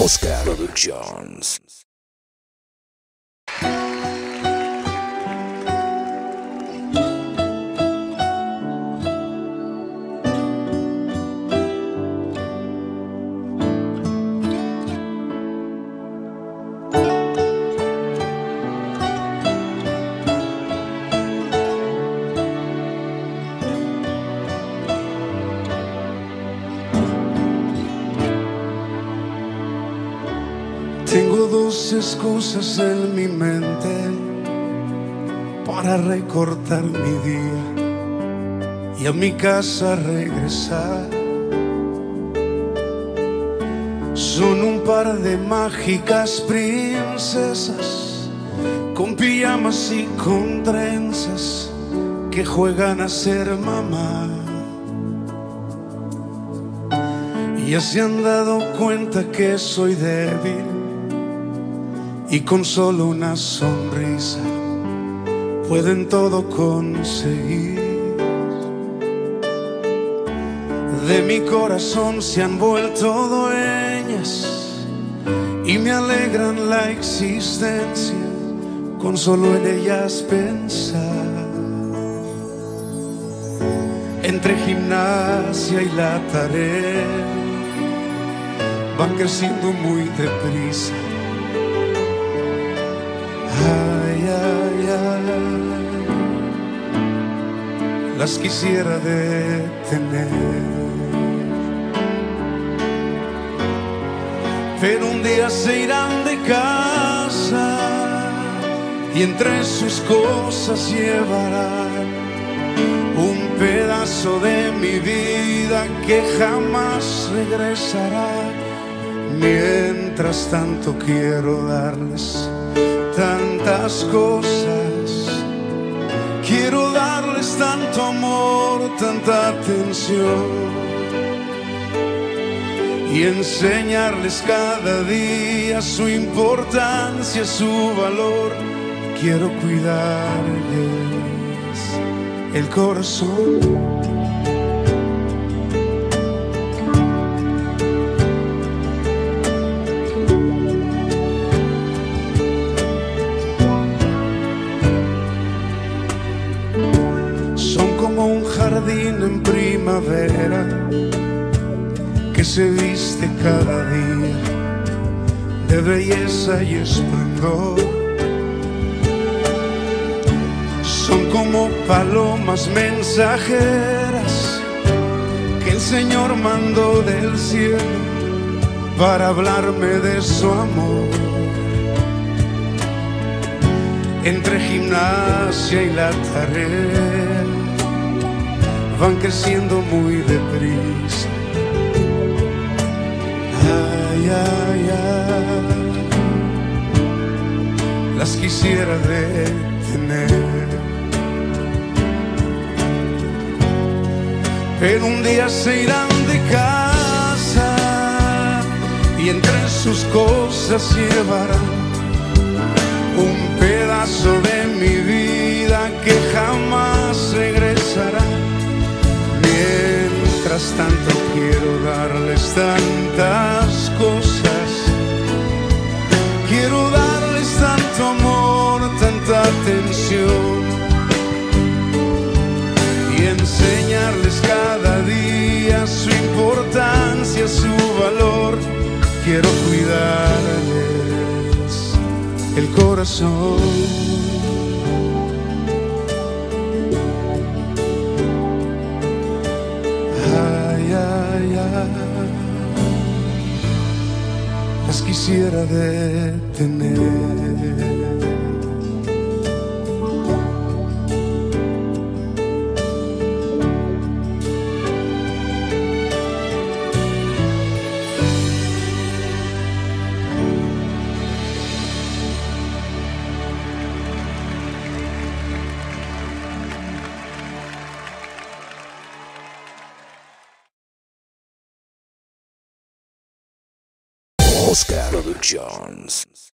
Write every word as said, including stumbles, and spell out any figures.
Oscar Productions. Tengo dos excusas en mi mente para recortar mi día y a mi casa regresar. Son un par de mágicas princesas con pijamas y con trenzas que juegan a ser mamá. Y ya se han dado cuenta que soy débil y con solo una sonrisa pueden todo conseguir. De mi corazón se han vuelto dueñas y me alegran la existencia con solo en ellas pensar. Entre gimnasia y la tarea van creciendo muy deprisa. Ay, ay, ay, las quisiera detener, pero un día se irán de casa y entre sus cosas llevarán un pedazo de mi vida que jamás regresará. Mientras tanto quiero darles tantas cosas, quiero darles tanto amor, tanta atención y enseñarles cada día su importancia, su valor. Quiero cuidarles el corazón. Un jardín en primavera que se viste cada día de belleza y esplendor. Son como palomas mensajeras que el Señor mandó del cielo para hablarme de su amor. Entre gimnasia y la tarea van creciendo muy deprisa. Ay, ay, ay, las quisiera detener, pero un día se irán de casa y entre sus cosas llevarán un pedazo de mi vida que jamás regresará. Mientras tanto quiero darles tantas cosas, quiero darles tanto amor, tanta atención y enseñarles cada día su importancia, su valor. Quiero cuidarles el corazón. Las quisiera detener. Oscar Productions.